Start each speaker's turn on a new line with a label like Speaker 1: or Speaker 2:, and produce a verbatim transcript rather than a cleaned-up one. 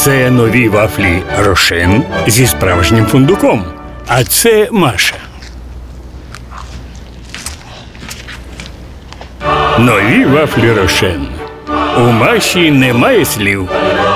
Speaker 1: Це нові вафлі Рошен зі справжнім фундуком. А це Маша. Нові вафлі Рошен. У Маші немає слів.